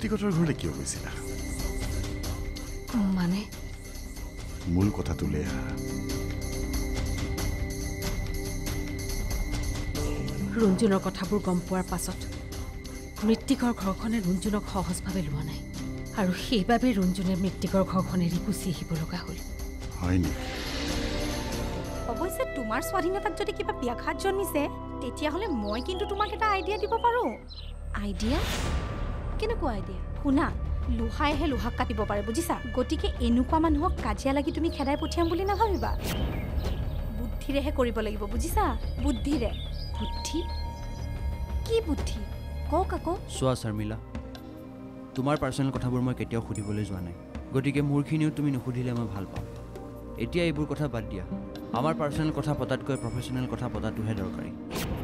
ঋত্বিকতৰ ঘৰলৈ কিয় গৈছিলা মানে মূল কথাটো লৈ আহা ৰঞ্জুনৰ কথাবোৰ গম পোৱাৰ পাছত মৃত্তিকৰ ঘৰখনে ৰঞ্জুনক সহজভাৱে লোৱা নাই আৰু সেইবাবে ৰঞ্জুনে মৃত্তিকৰ ঘৰখন এৰি গুচি আহিব লগা হ'ল হয় নেকি অৱশ্যে তোমাৰ স্বাধীনতাক যদি কিবা ব্যাঘাত জন্মিছে তেতিয়াহ'লে মই কিন্তু তোমাক এটা আইডিয়া দিব পাৰোঁ আইডিয়া কেনেকুৱা আইডিয়া শুনা লোহাইহে লোহাক কাটিব পাৰে বুজিছা গতিকে এনেকুৱা মানুহক কাজিয়া লাগি তুমি খেদাই পঠিয়াম বুলি নাভাবিবা বুদ্ধিৰেহে কৰিব লাগিব বুজিছা বুদ্ধিৰে বুদ্ধি কি বুদ্ধি কওক আকৌ চোৱা শৰ্মিলা তোমাৰ পাৰ্চনেল কথাবোৰ মই কেতিয়াও সুধিবলৈ যোৱা নাই গতিকে মোৰখিনিও তুমি নুসুধিলে মই ভাল পাম এতিয়া এইবোৰ কথা বাদ দিয়া আমাৰ পাৰ্চনেল কথা পতাতকৈ প্ৰফেশ্যনেল কথা পতাটোহে দৰকাৰী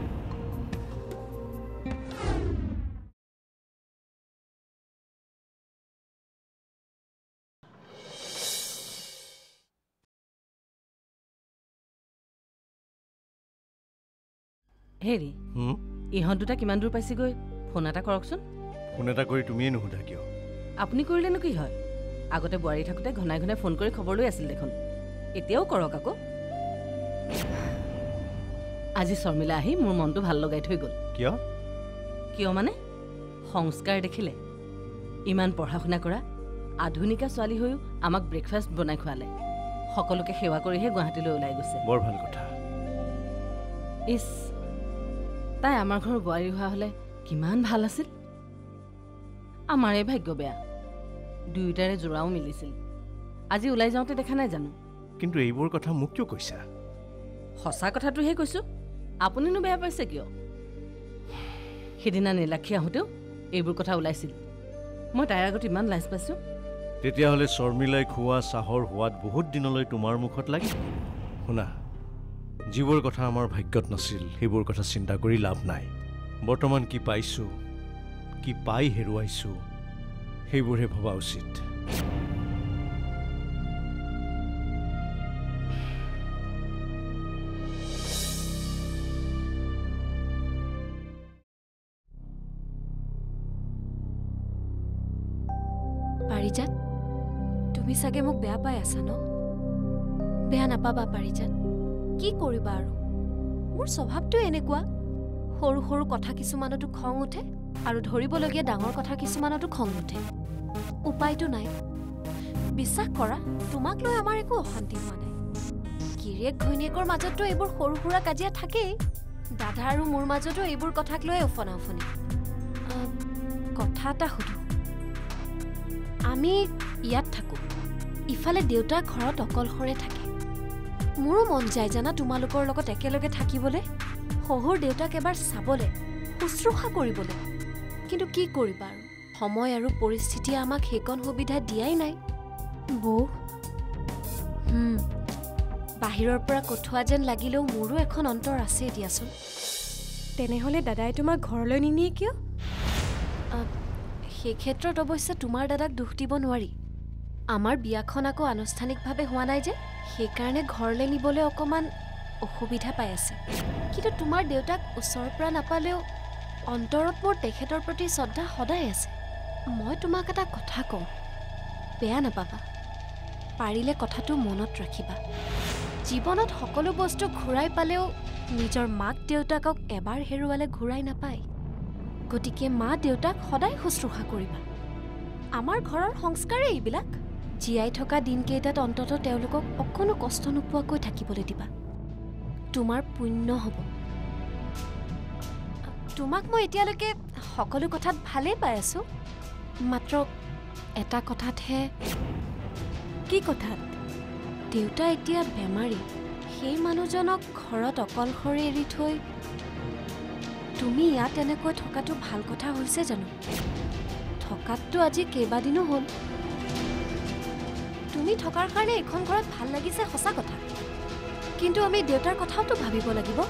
হেৰি ইহঁত দুটা কিমান দূৰ পাইছেগৈ ফোন এটা কৰকচোন ফোন এটা কৰি তুমিয়ে নুসুধা কিয় আপুনি কৰিলেনো কি হয় আগতে বোৱাৰী থাকোঁতে ঘনাই ঘনাই ফোন কৰি খবৰ লৈ আছিল দেখোন এতিয়াও কৰক আকৌ আজি শৰ্মিলা আহি মোৰ মনটো ভাল লগাই থৈ গ'ল কিয় কিয় মানে সংস্কাৰ দেখিলে ইমান পঢ়া শুনা কৰা আধুনিকা ছোৱালী হৈও আমাক ব্ৰেকফাষ্ট বনাই খোৱালে সকলোকে সেৱা কৰিহে গুৱাহাটীলৈ ওলাই গৈছে বৰ ভাল কথা ইছ তাই আমাৰ ঘৰৰ বোৱাৰী হোৱা হ'লে কিমান ভাল আছিল আমাৰে ভাগ্য বেয়া দুয়োটাৰে জোৰাও মিলিছিল আজি ওলাই যাওঁতে দেখা নাই জানো কিন্তু এইবোৰ কথা মোক কিয় কৈছা সঁচা কথাটোহে কৈছোঁ আপুনিনো বেয়া পাইছে কিয় সিদিনা নীলাক্ষী আহোঁতেও এইবোৰ কথা ওলাইছিল মই তাইৰ আগত ইমান লাজ পাইছোঁ তেতিয়াহ'লে শৰ্মিলাই খোৱা চাহৰ সোৱাদ বহুত দিনলৈ তোমাৰ মুখত লাগি শুনা যিবোৰ কথা আমাৰ ভাগ্যত নাছিল সেইবোৰ কথা চিন্তা কৰি লাভ নাই বৰ্তমান কি পাইছোঁ কি পাই হেৰুৱাইছোঁ সেইবোৰহে ভবা উচিত পাৰিজাত তুমি চাগে মোক বেয়া পাই আছা ন বেয়া নাপাবা পাৰিজাত কি কৰিবা আৰু মোৰ স্বভাৱটো এনেকুৱা সৰু সৰু কথা কিছুমানতো খং উঠে আৰু ধৰিবলগীয়া ডাঙৰ কথা কিছুমানতো খং উঠে উপায়টো নাই বিশ্বাস কৰা তোমাক লৈ আমাৰ একো অশান্তি হোৱা নাই গিৰিয়েক ঘৈণীয়েকৰ মাজতো এইবোৰ সৰু সুৰা কাজিয়া থাকেই দাদা আৰু মোৰ মাজতো এইবোৰ কথাক লৈ অফনা অফনি কথা এটা সুধো আমি ইয়াত থাকোঁ ইফালে দেউতা ঘৰত অকলশৰে থাকে মোৰো মন যায় জানা তোমালোকৰ লগত একেলগে থাকিবলৈ শহুৰ দেউতাক এবাৰ চাবলৈ শুশ্ৰূষা কৰিবলৈ কিন্তু কি কৰিবা আৰু সময় আৰু পৰিস্থিতিয়ে আমাক সেইকণ সুবিধা দিয়াই নাই বৌ বাহিৰৰ পৰা কঠোৱা যেন লাগিলেও মোৰো এখন অন্তৰ আছে দিয়াচোন তেনেহ'লে দাদাই তোমাক ঘৰলৈ নিনিয়ে কিয় সেই ক্ষেত্ৰত অৱশ্যে তোমাৰ দাদাক দোষ দিব নোৱাৰি আমাৰ বিয়াখন আকৌ আনুষ্ঠানিকভাৱে হোৱা নাই যে সেইকাৰণে ঘৰলৈ নিবলৈ অকণমান অসুবিধা পাই আছে কিন্তু তোমাৰ দেউতাক ওচৰৰ পৰা নাপালেও অন্তৰত মোৰ তেখেতৰ প্ৰতি শ্ৰদ্ধা সদায় আছে মই তোমাক এটা কথা কওঁ বেয়া নাপাবা পাৰিলে কথাটো মনত ৰাখিবা জীৱনত সকলো বস্তু ঘূৰাই পালেও নিজৰ মাক দেউতাকক এবাৰ হেৰুৱালে ঘূৰাই নাপায় গতিকে মা দেউতাক সদায় শুশ্ৰূষা কৰিবা আমাৰ ঘৰৰ সংস্কাৰেই এইবিলাক জীয়াই থকা দিনকেইটাত অন্ততঃ তেওঁলোকক অকণো কষ্ট নোপোৱাকৈ থাকিবলৈ দিবা তোমাৰ পুণ্য হ'ব তোমাক মই এতিয়ালৈকে সকলো কথাত ভালেই পাই আছোঁ মাত্ৰ এটা কথাতহে কি কথাত দেউতা এতিয়া বেমাৰী সেই মানুহজনক ঘৰত অকলশৰে এৰি থৈ তুমি ইয়াত এনেকৈ থকাটো ভাল কথা হৈছে জানো থকাততো আজি কেইবাদিনো হ'ল তুমি থকাৰ কাৰণে এখন ঘৰত ভাল লাগিছে সঁচা কথা কিন্তু আমি দেউতাৰ কথাওতো ভাবিব লাগিব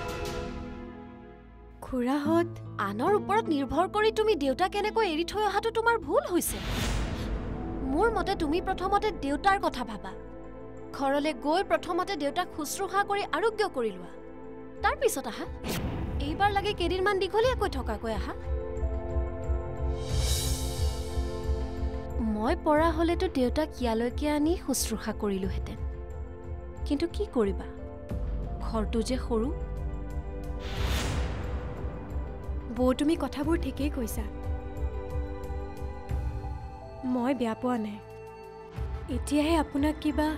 খুৰাহঁত আনৰ ওপৰত নিৰ্ভৰ কৰি তুমি দেউতাক এনেকৈ এৰি থৈ অহাটো তোমাৰ ভুল হৈছে মোৰ মতে তুমি প্ৰথমতে দেউতাৰ কথা ভাবা ঘৰলৈ গৈ প্ৰথমতে দেউতাক শুশ্ৰূষা কৰি আৰোগ্য কৰি লোৱা তাৰপিছত আহা এইবাৰ লাগে কেইদিনমান দীঘলীয়াকৈ থকাকৈ আহা মই পৰা হ'লেতো দেউতাক ইয়ালৈকে আনি শুশ্ৰূষা কৰিলোহেঁতেন কিন্তু কি কৰিবা ঘৰটো যে সৰু বৌ তুমি কথাবোৰ ঠিকেই কৈছা মই বেয়া পোৱা নাই এতিয়াহে আপোনাক কিবা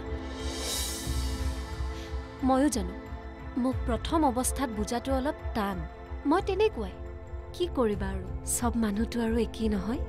ময়ো জানো মোক প্ৰথম অৱস্থাত বুজাটো অলপ টান মই তেনেকুৱাই কি কৰিবা আৰু সব মানুহটো আৰু একেই নহয়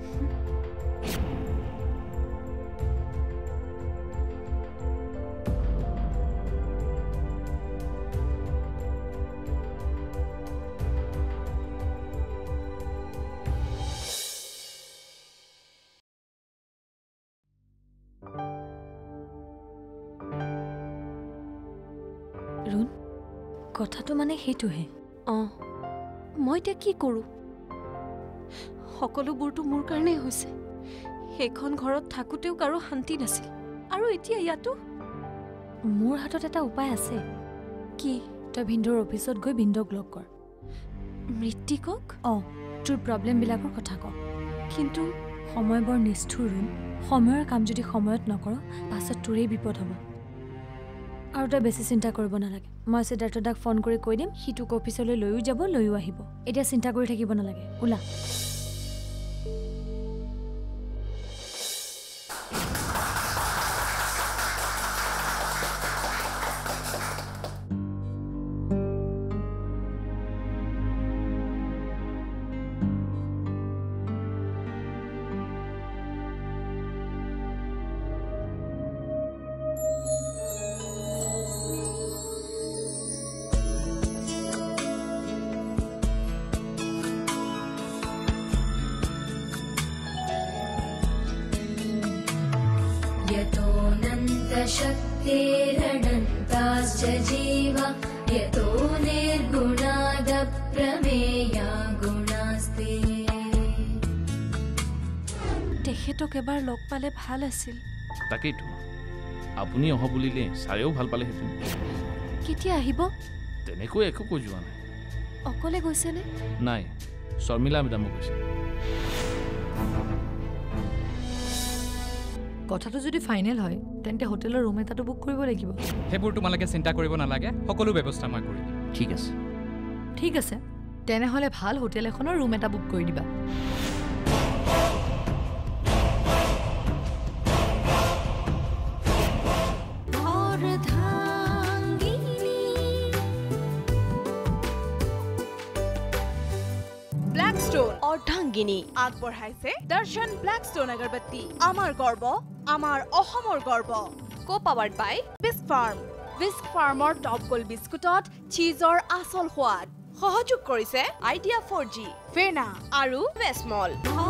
ৰুণ কথাটো মানে সেইটোহে মই এতিয়া কি কৰোঁ সকলোবোৰতো মোৰ কাৰণেই হৈছে সেইখন ঘৰত থাকোঁতেও কাৰো শান্তি নাছিল আৰু এতিয়া ইয়াতো মোৰ হাতত এটা উপায় আছে কি তই ভিন্দৰ অফিচত গৈ ভিন্দক লগ কৰ মৃত্তিকক তোৰ প্ৰব্লেমবিলাকৰ কথা ক কিন্তু সময় বৰ নিষ্ঠুৰ ৰুণ সময়ৰ কাম যদি সময়ত নকৰ পাছত তোৰেই বিপদ হ'ব আৰু তই বেছি চিন্তা কৰিব নালাগে মই সিদ্ধাৰ্থ দাক ফোন কৰি কৈ দিম সি তোক অফিচলৈ লৈও যাব লৈও আহিব এতিয়া চিন্তা কৰি থাকিব নালাগে ওলা शक्तिरनन्ताश्च जीवा यतो निर्गुणादप्रमेया गुणास्ते তেখেতক এবাৰ লগ পালে ভাল আছিল তাকেইতো আপুনি অহ বুলিলে ছাৰেও ভাল পালেহেঁতেন কেতিয়া আহিব তেনেকৈ একো কৈ যোৱা নাই অকলে গৈছেনে নাই শৰ্মিলা মেডামো গৈছে কথাটো যদি ফাইনেল হয় তেন্তে হোটেলৰ ৰুম এটাটো বুক কৰিব লাগিব সেইবোৰ তোমালোকে চিন্তা কৰিব নালাগে সকলো ব্যৱস্থা মই কৰি দিম ঠিক আছে তেনেহ'লে ভাল হোটেল এখনৰ ৰুম এটা বুক কৰি দিবা অৰ্ধাংগিনী আগবঢ়াইছে দৰ্শন ব্লেকষ্টন আগৰবত্তি আমাৰ গৰ্ব আমাৰ অসমৰ গৰ্ব কো পাৱাৰ্ড বাই বিস্ক ফাৰ্মৰ টপ গোল্ড বিস্কুটত চীজৰ আচল সোৱাদ সহযোগ কৰিছে আইডিয়া 4G ফেনা আৰু বেছমল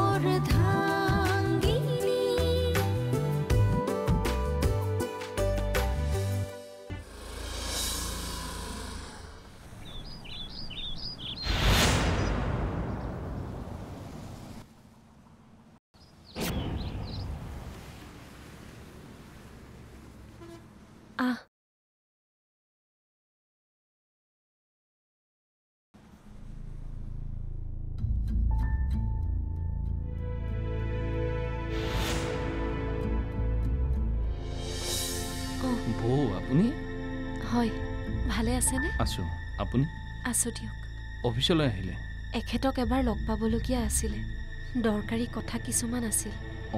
বৌ আপুনি হয় ভালে আছেনে আছোঁ আপুনি আছোঁ দিয়ক অফিচলৈ আহিলে এখেতক এবাৰ লগ পাবলগীয়া আছিলে দৰকাৰী কথা কিছুমান আছিল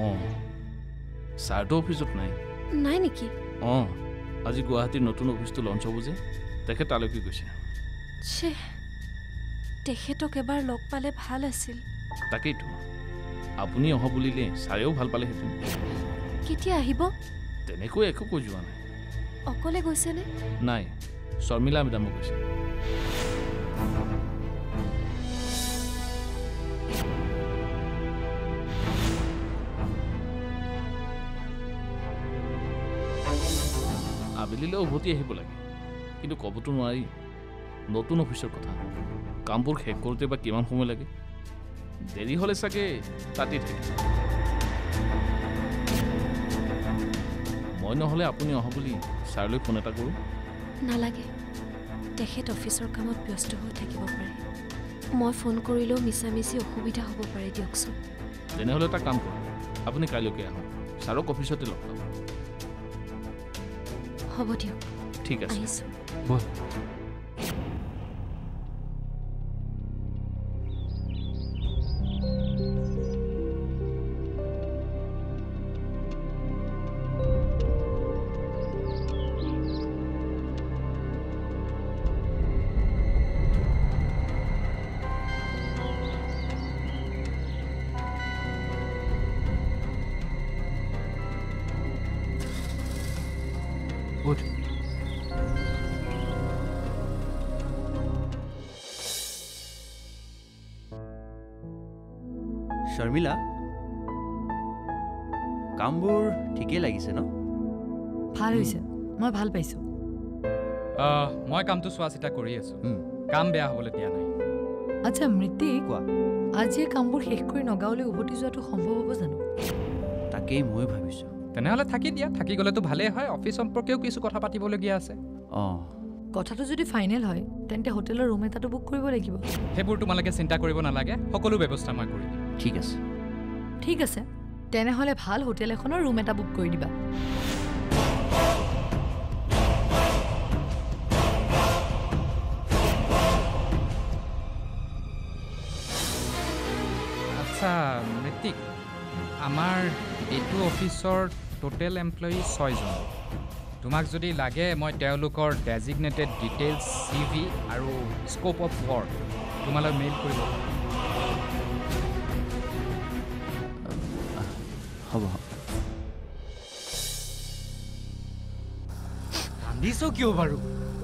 ছাৰটো অফিচত নাই নাই নেকি আজি গুৱাহাটীৰ নতুন অফিচটো লঞ্চ হ'ব যে তেখেত তালৈকে গৈছে তেখেতক এবাৰ লগ পালে ভাল আছিল তাকেইতো আপুনি অহ বুলিলে ছাৰেও ভাল পালেহেঁতেন কেতিয়া আহিব তেনেকৈ একো কৈ যোৱা নাই অকলে গৈছেনে নাই শৰ্মিলা মেডামো গৈছে আবেলিলৈ উভতি আহিব লাগে কিন্তু ক'বতো নোৱাৰি নতুন অফিচৰ কথা কামবোৰ শেষ কৰোঁতে বা কিমান সময় লাগে দেৰি হ'লে চাগে তাতেই থাকে মই নহ'লে আপুনি অহা বুলি ছাৰলৈ ফোন এটা কৰোঁ নালাগে তেখেত অফিচৰ কামত ব্যস্ত হৈ থাকিব পাৰে মই ফোন কৰিলেও মিছামিছি অসুবিধা হ'ব পাৰে দিয়কচোন তেনেহ'লে এটা কাম কৰক আপুনি কাইলৈকে আহক ছাৰক অফিচতে লগ পাব হ'ব দিয়ক ঠিক আছে আহিছোঁ বল শৰ্মিলা কামবোৰ ঠিকেই লাগিছে ন ভাল হৈছে মই ভাল পাইছোঁ মই কামটো চোৱা চিতা কৰি আছোঁ কাম বেয়া হ'বলৈ দিয়া নাই আচ্ছা মৃত্যিক কোৱা আজিয়ে কামবোৰ শেষ কৰি নগাঁৱলৈ উভতি যোৱাটো সম্ভৱ হ'ব জানো তাকেই মই ভাবিছোঁ তেনেহ'লে থাকি দিয়া থাকি গ'লেতো ভালেই হয় অফিচ সম্পৰ্কেও কিছু কথা পাতিবলগীয়া আছে অঁ কথাটো যদি ফাইনেল হয় তেন্তে হোটেলৰ ৰুম এটাটো বুক কৰিব লাগিব সেইবোৰ তোমালোকে চিন্তা কৰিব নালাগে সকলো ব্যৱস্থা মই কৰি দিম ঠিক আছে ঠিক আছে তেনেহ'লে ভাল হোটেল এখনৰ ৰুম এটা বুক কৰি দিবা আচ্ছা মৃত্যিক আমাৰ এইটো অফিচৰ টোটেল এমপ্লয়ি 6 জন তোমাক যদি লাগে মই তেওঁলোকৰ ডেজিগনেটেড ডিটেইলছ CV আৰু স্ক'প অফ ৱৰ্ক তোমালৈ মেইল কৰিব হ'ব কান্দিছ কিয় বাৰু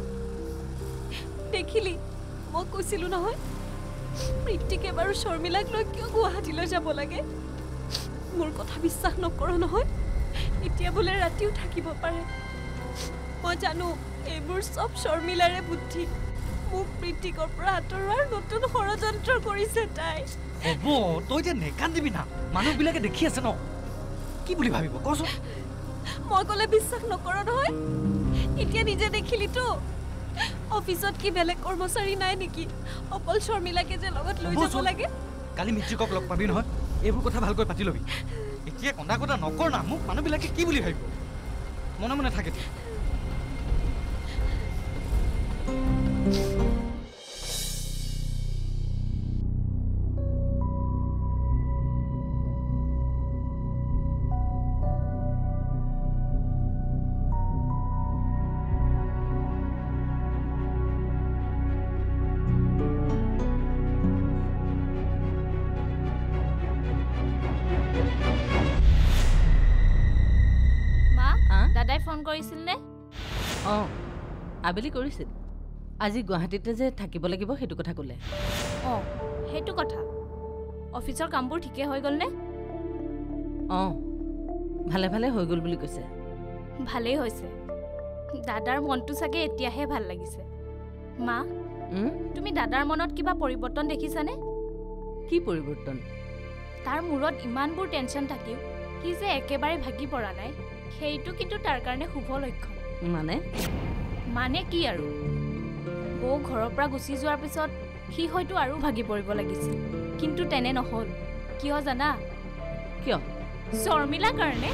দেখিলি মই কৈছিলোঁ নহয় মৃত্যিকে বাৰু শৰ্মিলাক লৈ কিয় গুৱাহাটীলৈ যাব লাগে মোৰ কথা বিশ্বাস নকৰ নহয় এতিয়া বোলে ৰাতিও থাকিব পাৰে মই জানো এইবোৰ চব শৰ্মিলাৰে বুদ্ধি মোক মৃত্যিকৰ পৰা আঁতৰোৱাৰ নতুন ষড়যন্ত্ৰ কৰিছে তাই হ'ব তই যে নেকান্দিবি না মানুহবিলাকে দেখি আছে ন কি বুলি ভাবিব কচোন মই ক'লে বিশ্বাস নকৰ নহয় এতিয়া নিজে দেখিলিতো অফিচত কি বেলেগ কৰ্মচাৰী নাই নেকি অকল শৰ্মিলাকে যে লগত লৈ যাব লাগে কালি মৃত্যুকক লগ পাবি নহয় এইবোৰ কথা ভালকৈ পাতি ল'বি এতিয়া কন্দা কটা নকৰ না মোক মানুহবিলাকে কি বুলি ভাবিব মনে মনে থাকে দাদাই ফোন কৰিছিল নে অঁ আবেলি কৰিছিল আজি গুৱাহাটীতে যে থাকিব লাগিব সেইটো কথা ক'লে অঁ সেইটো কথা অফিচৰ কামবোৰ ঠিকে হৈ গ'লনে অঁ ভালে ভালে হৈ গ'ল বুলি কৈছে ভালেই হৈছে দাদাৰ মনটো চাগে এতিয়াহে ভাল লাগিছে মা তুমি দাদাৰ মনত কিবা পৰিৱৰ্তন দেখিছানে কি পৰিৱৰ্তন তাৰ মূৰত ইমানবোৰ টেনশ্যন থাকিও কি যে একেবাৰে ভাগি পৰা নাই সেইটো কিন্তু তাৰ কাৰণে শুভ লক্ষণ মানে কি আৰু বৌ ঘৰৰ পৰা গুচি যোৱাৰ পিছত সি হয়তো আৰু ভাগি পৰিব লাগিছিল কিন্তু তেনে নহ'ল কিয় জানা কিয় শৰ্মিলাৰ কাৰণে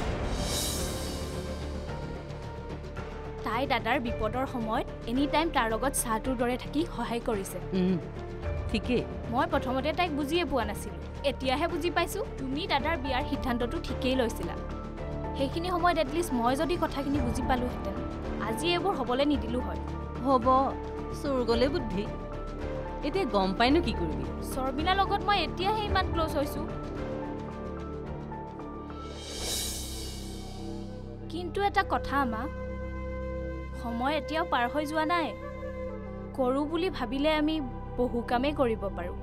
তাই দাদাৰ বিপদৰ সময়ত এনি টাইম তাৰ লগত চাহটোৰ দৰে থাকি সহায় কৰিছে ঠিকেই মই প্ৰথমতে তাইক বুজিয়ে পোৱা নাছিলোঁ এতিয়াহে বুজি পাইছোঁ তুমি দাদাৰ বিয়াৰ সিদ্ধান্তটো ঠিকেই লৈছিলা সেইখিনি সময়ত এটলিষ্ট মই যদি কথাখিনি বুজি পালোহেঁতেন আজি এইবোৰ হ'বলৈ নিদিলোঁ হয় হ'ব চোৰ গ'লে বুদ্ধি এতিয়া গম পাইনো কি কৰিবি শৰ্মিলাৰ লগত মই এতিয়াহে ইমান ক্ল'জ হৈছোঁ কিন্তু এটা কথা মা সময় এতিয়াও পাৰ হৈ যোৱা নাই কৰোঁ বুলি ভাবিলে আমি বহু কামেই কৰিব পাৰোঁ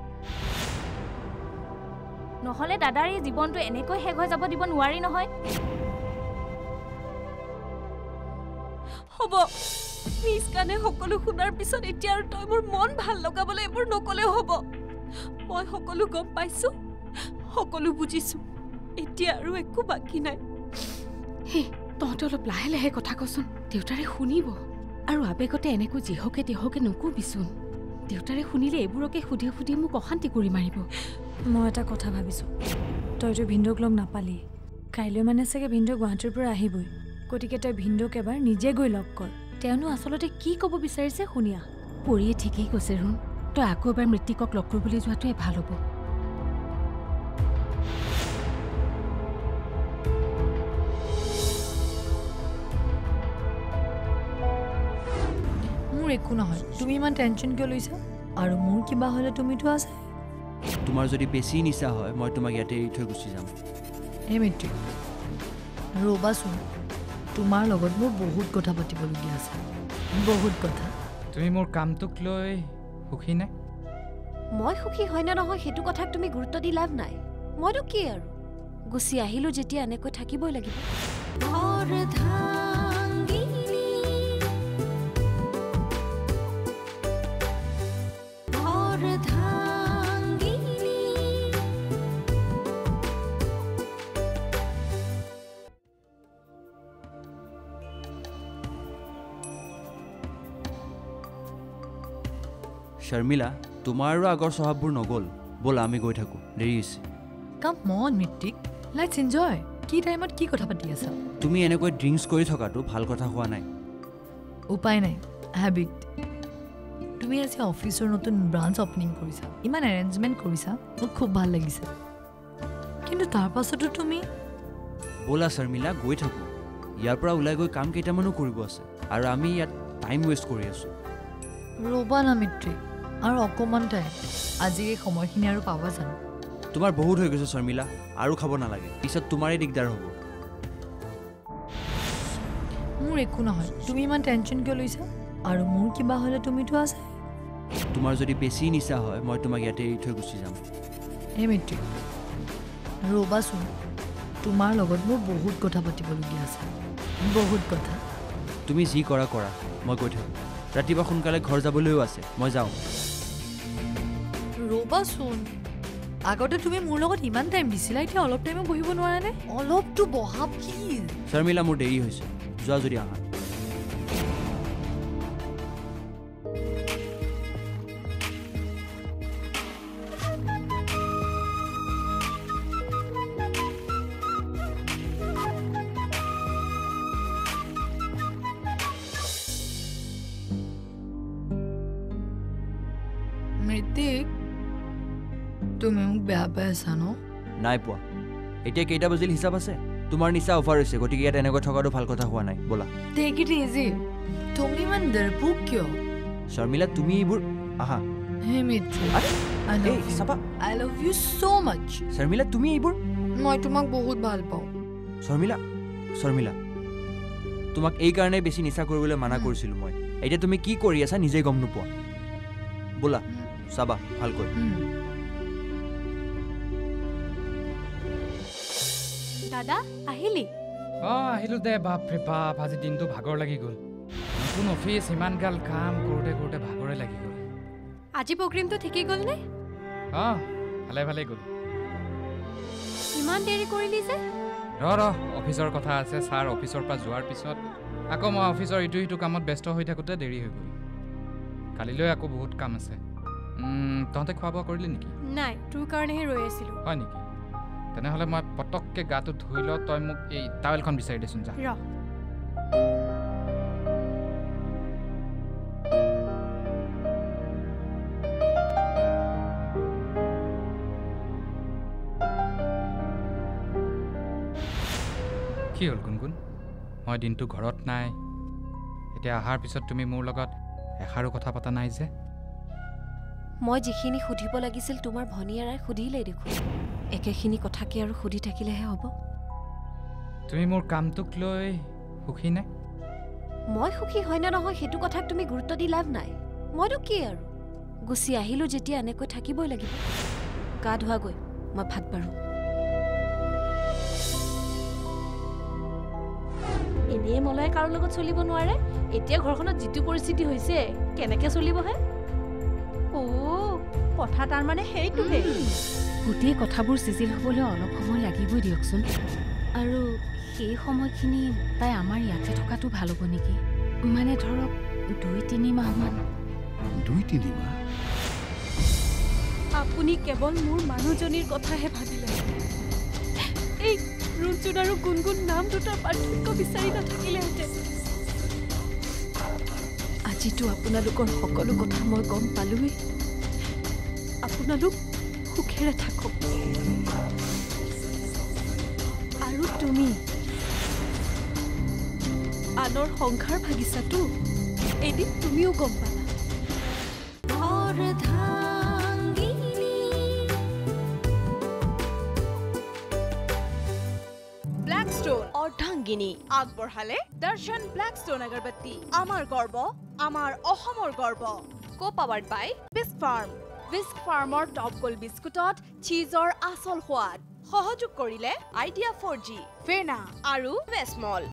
নহ'লে দাদাৰ এই জীৱনটো এনেকৈ শেষ হৈ যাব দিব নোৱাৰি নহয় হ'ব নিজ কাণে সকলো শুনাৰ পিছত এতিয়া আৰু তই মোৰ মন ভাল লগাবলৈ এইবোৰ নকলেও হ'ব মই সকলো গম পাইছোঁ সকলো বুজিছোঁ এতিয়া আৰু একো বাকী নাই তহঁতে অলপ লাহে লাহে কথা কচোন দেউতাৰে শুনিব আৰু আবেগতে এনেকৈ যিহকে তিহকে নকবিচোন দেউতাৰে শুনিলে এইবোৰকে সুধি সুধি মোক অশান্তি কৰি মাৰিব মই এটা কথা ভাবিছোঁ তইতো ভিন্দুক লগ নাপালি কাইলৈ মানে চাগে ভিন্দু গুৱাহাটীৰ পৰা আহিবই গতিকে তই ভিন্দুক এবাৰ নিজে গৈ লগ কৰ তেওঁনো আচলতে কি ক'ব বিচাৰিছে শুনিয়া পৰিয়ে ঠিকেই কৈছে ৰুণ তই আকৌ এবাৰ মৃত্যুকক লগ কৰিবলৈ যোৱাটোৱে ভাল হ'ব মোৰ একো নহয় তুমি ইমান টেনশ্যন কিয় লৈছা আৰু মোৰ কিবা হ'লে তুমিতো আছে তোমাৰ যদি বেছি নিচা হয় মই তোমাক ইয়াতে এৰি থৈ গুচি যাম এই মিত্ৰী ৰ'বাচোন তোমাৰ লগত মোৰ বহুত কথা পাতিবলগীয়া আছে বহুত কথা তুমি মোৰ কামটোক লৈ সুখী নে মই সুখী হয় নে নহয় সেইটো কথাক তুমি গুৰুত্ব দি লাভ নাই মইতো কি আৰু গুচি আহিলো যেতিয়া এনেকৈ থাকিবই লাগিব শৰ্মিলা তোমাৰো আগৰ স্বভাৱবোৰ নগ'ল ব'লা আমি গৈ থাকোঁ দেৰি হৈছে কাম মন মিত্ৰিক লেটছ এনজয় কি টাইমত কি কথা পাতি আছা তুমি এনেকৈ ড্ৰিংকছ কৰি থকাটো ভাল কথা হোৱা নাই উপায় নাই হেবিট তুমি আজি অফিচৰ নতুন ব্ৰাঞ্চ অপেনিং কৰিছা ইমান এৰেঞ্জমেণ্ট কৰিছা মোক খুব ভাল লাগিছে কিন্তু তাৰ পাছতো তুমি ব'লা শৰ্মিলা গৈ থাকোঁ ইয়াৰ পৰা ওলাই গৈ কাম কেইটামানো কৰিব আছে আৰু আমি ইয়াত টাইম ৱেষ্ট কৰি আছোঁ ৰ'বা না মিত্ৰী আৰু অকণমান টাইম আজি এই সময়খিনি আৰু পাবা জানো তোমাৰ বহুত হৈ গৈছে শৰ্মিলা আৰু খাব নালাগে পিছত তোমাৰেই দিগদাৰ হ'ব মোৰ একো নহয় তুমি ইমান টেনশ্যন কিয় লৈছা আৰু মোৰ কিবা হ'লে তুমিতো আছে তোমাৰ যদি বেছি নিচা হয় মই তোমাক ইয়াতে এৰি থৈ গুচি যাম এই মিত্ৰী ৰ'বাচোন তোমাৰ লগত মোৰ বহুত কথা পাতিবলগীয়া আছে বহুত কথা তুমি যি কৰা কৰা মই গৈ থাকোঁ ৰাতিপুৱা সোনকালে ঘৰ যাবলৈও আছে মই যাওঁ ৰ'বাচোন আগতে তুমি মোৰ লগত ইমান টাইম দিছিলা এতিয়া অলপ টাইমো বহিব নোৱাৰানে অলপতো বহা প্লিজ শৰ্মিলা মোৰ দেৰি হৈছে যোৱা যদি আহা মৃতিক তুমি মোক বেয়া পাই আছা ন নাই পোৱা এতিয়া কেইটা বাজিল হিচাপ আছে তোমাৰ নিচা অফাৰ হৈছে গতিকে ইয়াত এনেকৈ থকাটো ভাল কথা হোৱা নাই ব'লা টেক ইট ইজি তুমি ইমান ডৰপোক কিয় শৰ্মিলা তুমি এইবোৰ আহা হে মিত্ৰী I love you so much Sharmila তুমি এইবোৰ মই তোমাক বহুত ভাল পাওঁ শৰ্মিলা তোমাক এই কাৰণে বেছি নিচা কৰিবলৈ মানা কৰিছিলোঁ মই এতিয়া তুমি কি কৰি আছা নিজেই গম নোপোৱা ব'লা চাবা ভালকৈ দাদা আহিলি আহিলোঁ দে বাপৰে বাপ আজি দিনটো ভাগৰ লাগি গ'ল নতুন অফিচ ইমান গাল কাম কৰোঁতে কৰোঁতে ভাগৰে লাগি গ'ল আজি প্ৰগ্ৰেমটো ঠিকেই গ'লনে ভালে ভালে গ'ল ইমান দেৰি কৰিলি যে ৰ অফিচৰ কথা আছে ছাৰ অফিচৰ পৰা যোৱাৰ পিছত আকৌ মই অফিচৰ ইটো সিটো কামত ব্যস্ত হৈ থাকোঁতে দেৰি হৈ গ'ল কালিলৈ আকৌ বহুত কাম আছে তহঁতে খোৱা বোৱা কৰিলি নেকি নাই তোৰ কাৰণেহে ৰৈ আছিলোঁ হয় নেকি তেনেহ'লে মই পটককৈ গাটো ধুই লওঁ তই মোক এই টাৱেলখন বিচাৰি দেচোন যা কি হ'ল গুণগুণ মই দিনটো ঘৰত নাই এতিয়া অহাৰ পিছত তুমি মোৰ লগত এষাৰো কথা পতা নাই যে মই যিখিনি সুধিব লাগিছিল তোমাৰ ভনীয়াৰাই সুধিলেই দেখোন একেখিনি কথাকে আৰু সুধি থাকিলেহে হ'ব তুমি মোৰ কামটোক লৈ সুখী নে মই সুখী হয় নে নহয় সেইটো কথাক তুমি গুৰুত্ব দি লাভ নাই মইতো কি আৰু গুচি আহিলোঁ যেতিয়া এনেকৈ থাকিবই লাগিব গা ধোৱাগৈ মই ভাত বাঢ়ো এনেই মলয় কাৰো লগত চলিব নোৱাৰে এতিয়া ঘৰখনত যিটো পৰিস্থিতি হৈছে কেনেকৈ চলিবহে কথা তাৰ মানে সেইটোহে গোটেই কথাবোৰ চিজিল হ'বলৈ অলপ সময় লাগিবই দিয়কচোন আৰু সেই সময়খিনি তাই আমাৰ ইয়াতে থকাটো ভাল হ'ব নেকি মানে ধৰক 2-3 মাহমান 2-3 মাহ আপুনি কেৱল মোৰ মানুহজনীৰ কথাহে ভাবিলে এই ৰুণচুন আৰু গুণগুণ নাম দুটাৰ পাৰ্থক্য বিচাৰি নাথাকিলেহেঁতেন। আজিতো আপোনালোকৰ সকলো কথা মই গম পালোৱেই। আপোনালোক সুখেৰে থাকক। আৰু তুমি আনৰ সংসাৰ ভাগিছাতো এদিন তুমিও গম পালা। ব্লেকষ্টোন অৰ্ধাংগিনী আগবঢ়ালে দৰ্শন ব্লেকষ্টোন আগৰবাতি আমাৰ গৰ্ব আমাৰ অসমৰ গৰ্ব co powered by Bisk farm. Bisk ফাৰ্মৰ টপ গোল্ড বিস্কুটত চীজৰ আচল সোৱাদ। সহযোগ কৰিলে আইডিয়া 4G, ফেনা আৰু বেছমল।